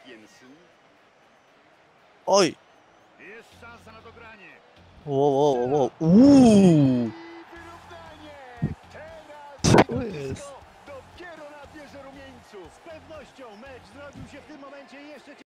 Oj! Jest szansa na dogranie. Wow. Co jest? Dopiero nabierze rumieńców. Z pewnością mecz zrobił się w tym momencie jeszcze